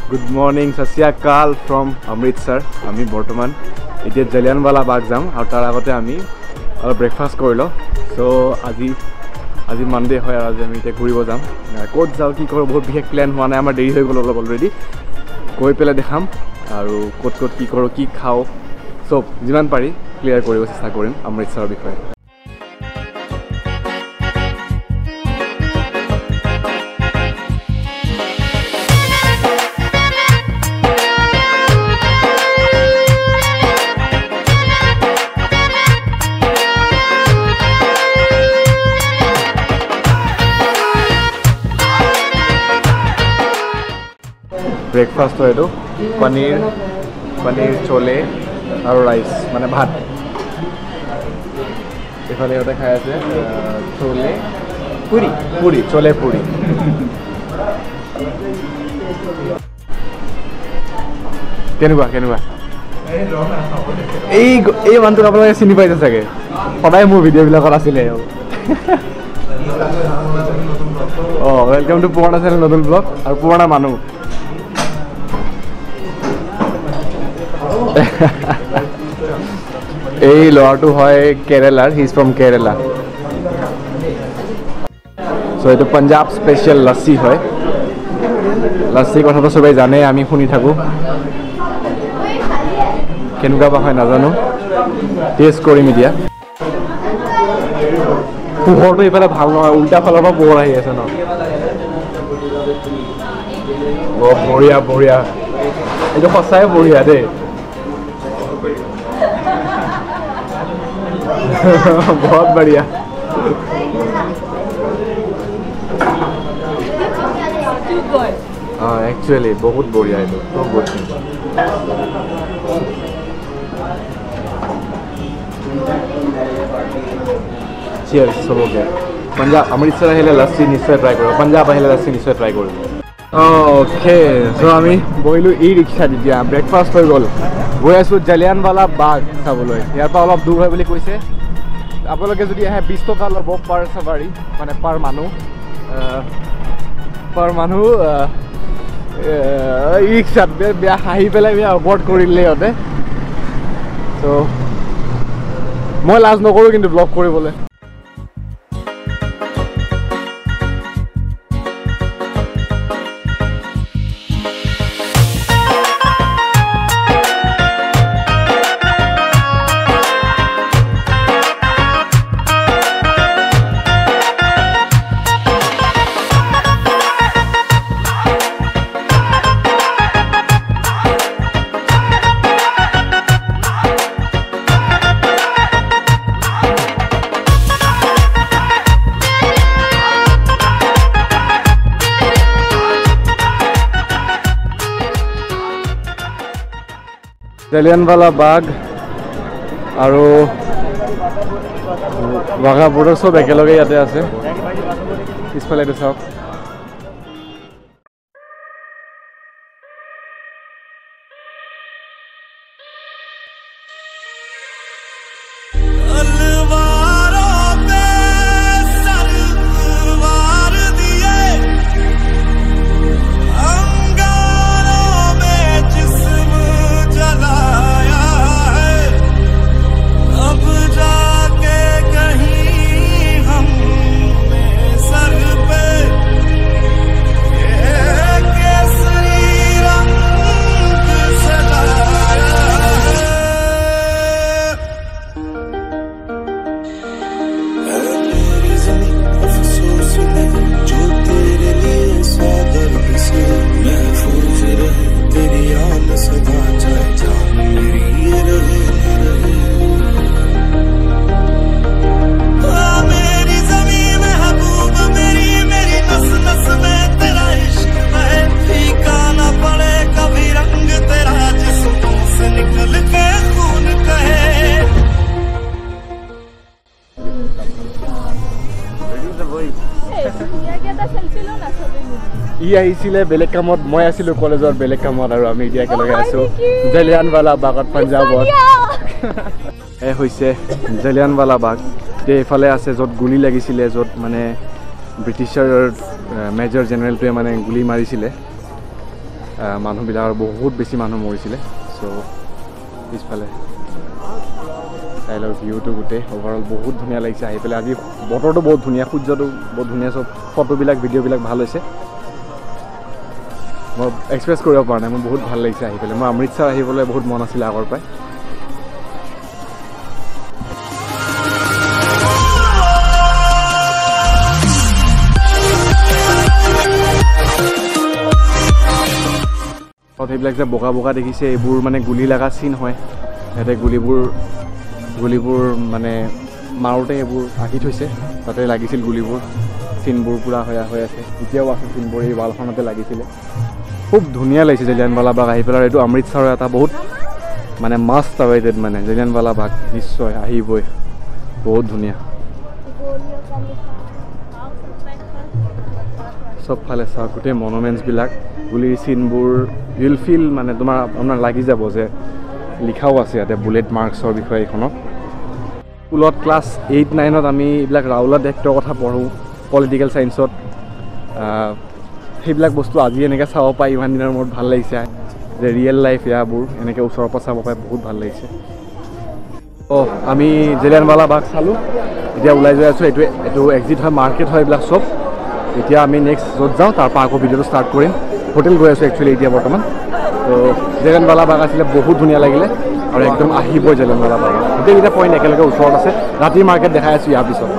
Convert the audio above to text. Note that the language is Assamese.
Good morning, Sasyakal from Amritsar. আমি বৰ্তমান এতিয়া জালিয়ানৱালা বাগ যাম আৰু তাৰ আগতে আমি অলপ ব্ৰেকফাষ্ট কৰিলো সো আজি মানডে হয় আৰু আজি আমি এতিয়া ঘূৰিব যাম ক'ত যাওঁ কি কৰোঁ বহুত বিশেষ প্লেন হোৱা নাই আমাৰ দেৰি হৈ গ'ল অলপ অলৰেডি গৈ পেলাই দেখাম আৰু ক'ত কি কৰোঁ কি খাওঁ সব যিমান পাৰি ক্লিয়াৰ কৰিব চেষ্টা কৰিম অমৃতসৰৰ বিষয়ে ব্ৰেকফাষ্ট হয় এইটো পনীৰ চলে আৰু ৰাইচ মানে ভাত এইফালে সিহঁতে খাই আছে চলে পুৰি চলে পুৰি কেনেকুৱা এই মানুহটোক আপোনালোকে চিনি পাইছে চাগে সদায় মোৰ ভিডিঅ'বিলাকত আছিলে ৱেলকাম টু পুৰণা চেনেল নতুন ব্লগ আৰু পুৰণা মানুহ এই ল'ৰাটো হয় কেৰেলাৰ হি ইজ ফ্ৰম কেৰেলা চ' এইটো পাঞ্জাব স্পেচিয়েল লাচ্ছি হয় লাচ্ছি কথাটো চবেই জানে আমি শুনি থাকোঁ কেনেকুৱা বা হয় নাজানো টেষ্ট কৰিম এতিয়া পোহৰটো এইফালে ভাল নহয় উল্টা ফালৰ পৰা পোহৰ আহি আছে ন বঢ়িয়া এইটো সঁচাই বঢ়িয়া দেই बहुत बढ़िया हाँ एक्चुअली बहुत बढ़िया है तो बहुत चीयर्स सबके पंजाब अमृतसर আহিলে लस्सी निश्चय ट्राई करो पंजाब আহিলে लस्सी निश्चय ट्राई करो ओके सो আমি বহিলো ই ৰিক্সা দিয়া ব্ৰেকফাষ্ট হৈ গ'ল গৈ আছো জালিয়ানৱালা বাগ চাবলৈ ইয়াৰ পৰা অলপ দূৰ হয় বুলি কৈছে আপোনালোকে যদি আহে 20 টকা ল'ব পাৰ সাৱাৰী মানে পাৰ মানুহ ৰিক্সাত বেয়া হাঁহি পেলাই বেয়া অপৱৰ্ড কৰিলে সিহঁতে ত' মই লাজ নকৰোঁ কিন্তু ব্লগ কৰিবলৈ জালিয়ানৱালা বাগ আৰু ৱাঘা বৰ্ডাৰ চব একেলগে ইয়াতে আছে পিছফালে এইটো চাওক ই আহিছিলে বেলেগ কামত মই আছিলোঁ কলেজৰ বেলেগ কামত আৰু আমি এতিয়া একেলগে আছোঁ জালিয়ানৱালা বাগত পাঞ্জাবত এই হৈছে জালিয়ানৱালা বাগ এইফালে আছে য'ত গুলি লাগিছিলে য'ত মানে ব্ৰিটিছৰ মেজৰ জেনেৰেলটোৱে মানে গুলি মাৰিছিলে মানুহবিলাকৰ বহুত বেছি মানুহ মৰিছিলে চ' পিছফালে চাইলৰ ভিউটো গোটেই অভাৰঅল বহুত ধুনীয়া লাগিছে আহি পেলাই আজি বতৰটো বহুত ধুনীয়া সূৰ্যটো বহুত ধুনীয়া চব ফটোবিলাক ভিডিঅ'বিলাক ভাল হৈছে মই এক্সপ্ৰেছ কৰিব পৰা নাই মোৰ বহুত ভাল লাগিছে আহি পেলাই মই অমৃতসৰ আহিবলৈ বহুত মন আছিলে আগৰ পৰাই সেইবিলাক যে বগা বগা দেখিছে এইবোৰ মানে গুলি লগা চিন হয় ইয়াতে গুলিবোৰ মানে মাৰোঁতে এইবোৰ আঁকি থৈছে তাতে লাগিছিল গুলিবোৰ চিনবোৰ পূৰা হৈ আছে এতিয়াও আছে চিনবোৰ এই ৱালখনতে লাগিছিলে খুব ধুনীয়া লাগিছে জালিয়ানৱালা বাগ আহি পেলাই এইটো অমৃতসৰৰ এটা বহুত মানে মাষ্ট আৱেইটেড মানে জালিয়ানৱালা বাগ নিশ্চয় আহিবই বহুত ধুনীয়া চবফালে চাওক গোটেই মনুমেণ্টছবিলাক গুলিৰ চিনবোৰ উইল ফিল মানে আপোনাৰ লাগি যাব যে লিখাও আছে ইয়াতে বুলেট মাৰ্কছৰ বিষয়ে এইখনত স্কুলত ক্লাছ 8-9ত আমি এইবিলাক ৰাওলাট এক্টৰ কথা পঢ়োঁ পলিটিকেল ছায়েন্সত সেইবিলাক বস্তু আজি এনেকৈ চাব পাই ইমান দিনৰ মূৰত ভাল লাগিছে যে ৰিয়েল লাইফ ইয়াবোৰ এনেকৈ ওচৰৰ পৰা চাব পাই বহুত ভাল লাগিছে আমি জালিয়ানৱালা বাগ চালোঁ এতিয়া ওলাই গৈ আছোঁ এইটো এক্সিট হয় মাৰ্কেট হয় এইবিলাক চব এতিয়া আমি নেক্সট য'ত যাওঁ তাৰপৰা আকৌ ভিডিঅ'টো ষ্টাৰ্ট কৰিম হোটেল গৈ আছোঁ একচুৱেলি এতিয়া বৰ্তমান তো জালিয়ানৱালা বাগ আছিলে বহুত ধুনীয়া লাগিলে আৰু একদম আহিবই জালিয়ানৱালা বাগ গোটেইকেইটা পইণ্ট একেলগে ওচৰত আছে ৰাতিৰ মাৰ্কেট দেখাই আছোঁ ইয়াৰ পিছত